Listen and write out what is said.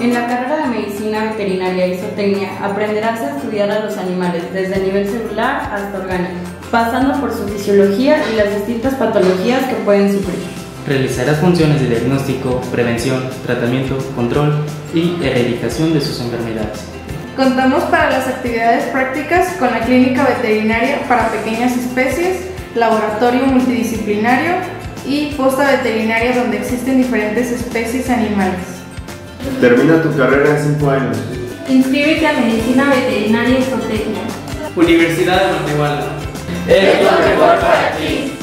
En la carrera de Medicina Veterinaria y Zootecnia aprenderás a estudiar a los animales desde el nivel celular hasta orgánico, pasando por su fisiología y las distintas patologías que pueden sufrir. Realizarás funciones de diagnóstico, prevención, tratamiento, control y erradicación de sus enfermedades. Contamos para las actividades prácticas con la clínica veterinaria para pequeñas especies, laboratorio multidisciplinario y posta veterinaria donde existen diferentes especies animales. Termina tu carrera en 5 años. Inscríbete a Medicina Veterinaria y Zootecnia. Universidad de Matehuala. Es lo mejor para ti.